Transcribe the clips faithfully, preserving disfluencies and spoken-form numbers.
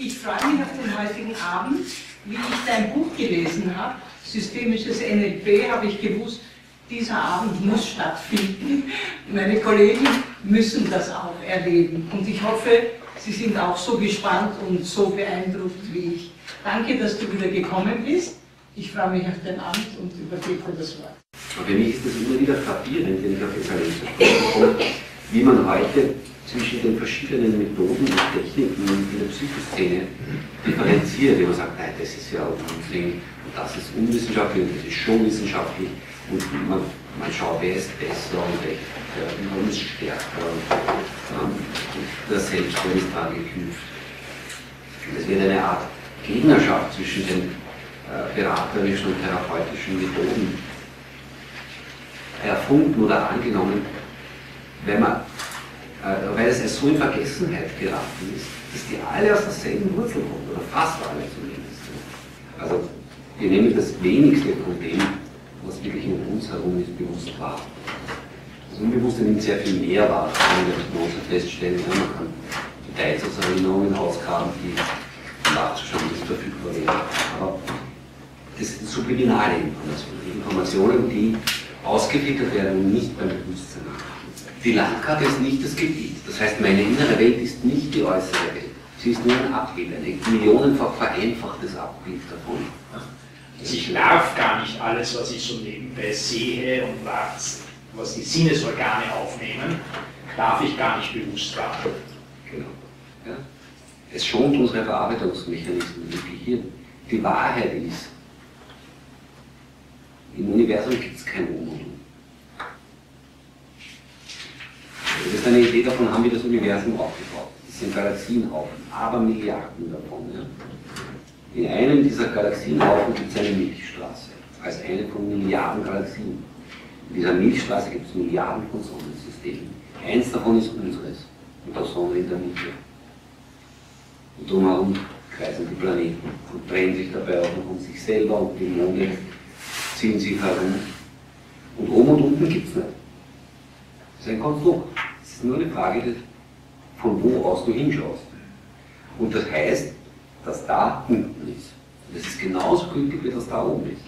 Ich freue mich auf den heutigen Abend. Wie ich dein Buch gelesen habe, Systemisches N L P, habe ich gewusst, dieser Abend muss stattfinden. Meine Kollegen müssen das auch erleben. Und ich hoffe, Sie sind auch so gespannt und so beeindruckt wie ich. Danke, dass du wieder gekommen bist. Ich freue mich auf den Abend und übergebe dir das Wort. Für mich ist das immer wieder frappierend, wenn ich auf Exzellenz komme, wie man heute zwischen den verschiedenen Methoden und Techniken in der Psychoszene differenziert. Wenn man sagt, nein, das ist ja Unsinn, und das ist unwissenschaftlich und das ist schon wissenschaftlich. Und man, man schaut, wer ist besser und wer ist stärker. Und der Selbstwert ist dran geknüpft. Und es wird eine Art Gegnerschaft zwischen den äh, beraterischen und therapeutischen Methoden erfunden oder angenommen, wenn man, äh, weil es so in Vergessenheit geraten ist, dass die alle aus derselben Wurzel kommen, oder fast alle zumindest. Also wir nehmen das wenigste von dem, was wirklich um uns herum ist, bewusst wahr. Das Unbewusste nimmt sehr viel mehr wahr, wenn wir mit uns feststellen, ja, man kann Details aus Erinnerungen ausgraben, die nachzuschauen nicht verfügbar wären. Aber das sind subliminale Informationen, Informationen, die ausgefiltert werden und nicht beim Bewusstsein ankommen. Die Landkarte ist nicht das Gebiet, das heißt, meine innere Welt ist nicht die äußere Welt. Sie ist nur ein Abbild, ein millionenfach vereinfachtes Abbild davon. Also ich darf gar nicht alles, was ich so nebenbei sehe und was, was die Sinnesorgane aufnehmen, darf ich gar nicht bewusst wahrnehmen. Genau. Ja. Es schont unsere Verarbeitungsmechanismen im Gehirn. Die Wahrheit ist, im Universum gibt es kein Um und Um. Das ist eine Idee davon, haben wir das Universum aufgebaut. Das sind Galaxienhaufen, aber Milliarden davon. Ja. In einem dieser Galaxienhaufen gibt es eine Milchstraße, als eine von Milliarden Galaxien. In dieser Milchstraße gibt es Milliarden von Sonnensystemen. Eins davon ist unseres, und der Sonne in der Mitte. Und drumherum kreisen die Planeten und drehen sich dabei auch noch um sich selber, und die Monde ziehen sich herum. Und oben und unten gibt es nicht. Das ist ein Konstrukt. Es ist nur eine Frage, von wo aus du hinschaust. Und das heißt, dass da unten ist. Und das ist genauso gültig, wie das da oben ist.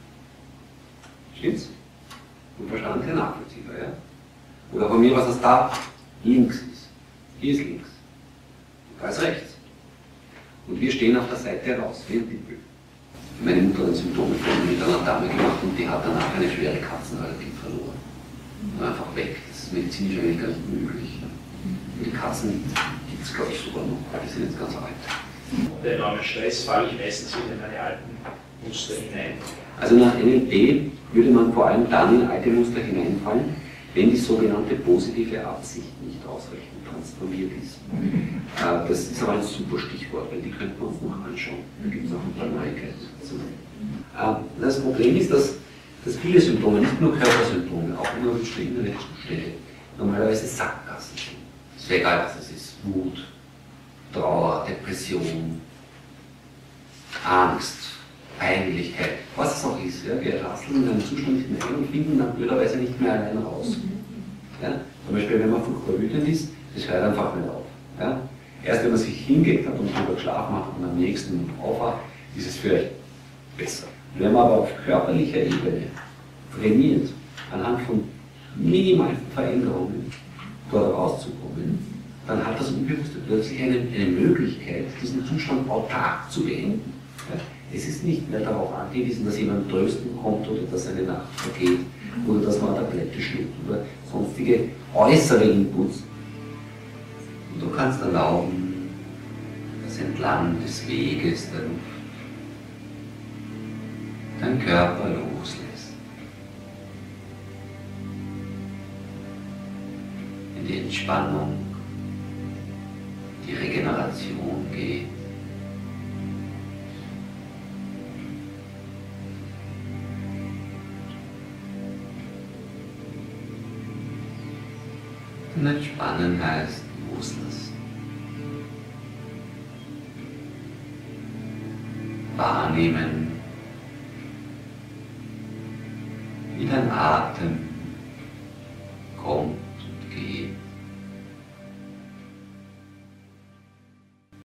Stimmt's? Und Verstand ist ja nachvollziehbar, ja? Oder von mir, was das da links ist. Hier ist links. Und da ist rechts. Und wir stehen auf der Seite raus, wie ein Tippel. Meine Mutter hat Symptome von mit einer Dame gemacht und die hat danach eine schwere Katzenallergie verloren. Und einfach weg. Das ist medizinisch eigentlich gar nicht möglich. Und die Katzen gibt es, glaube ich, sogar noch. Die sind jetzt ganz alt. Der enorme Stress falle ich meistens wieder in meine alten Muster hinein. Also nach N L P würde man vor allem dann in alte Muster hineinfallen, wenn die sogenannte positive Absicht nicht ausreichend transformiert ist. Äh, das ist aber ein super Stichwort, weil die könnten wir uns noch anschauen. Da gibt es auch ein paar Neuigkeiten dazu. Äh, das Problem ist, dass, dass viele Symptome, nicht nur Körpersymptome, auch immer beschriebene Zustände, normalerweise Sackgassen sind. Es wäre egal, was es ist. Wut, Trauer, Depression, Angst, Peinlichkeit, was es auch ist. Ja? Wir rasseln in einem Zustand nicht mehr ein und finden dann blöderweise nicht mehr allein raus. Ja? Zum Beispiel, wenn man furchtbar wütend ist, das hört einfach nicht auf. Ja? Erst wenn man sich hingelegt hat und drüber geschlafen hat und am nächsten aufwacht, ist es vielleicht besser. Wenn man aber auf körperlicher Ebene trainiert, anhand von minimalen Veränderungen dort rauszukommen, dann hat das Unbewusste plötzlich eine, eine Möglichkeit, diesen Zustand autark zu beenden. Ja? Es ist nicht mehr darauf angewiesen, dass jemand trösten kommt oder dass eine Nacht vergeht oder dass man eine Tablette schluckt oder sonstige äußere Inputs. Und du kannst erlauben, dass entlang des Weges der Luft dein Körper loslässt. In die Entspannung, die Regeneration geht. Und entspannen heißt loslassen. Wahrnehmen, wie dein Atem